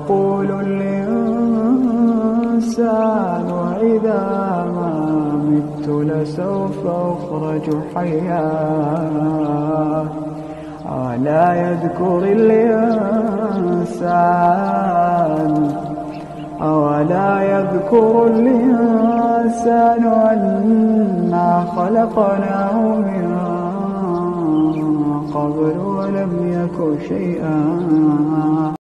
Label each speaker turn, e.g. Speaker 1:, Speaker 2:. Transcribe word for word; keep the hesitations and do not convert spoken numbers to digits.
Speaker 1: ويقول الإنسان وإذا ما مت لسوف أخرج حيا. ألا يذكر الإنسان أولا يذكر الإنسان أنا خلقناه من قبل ولم يك شيئا.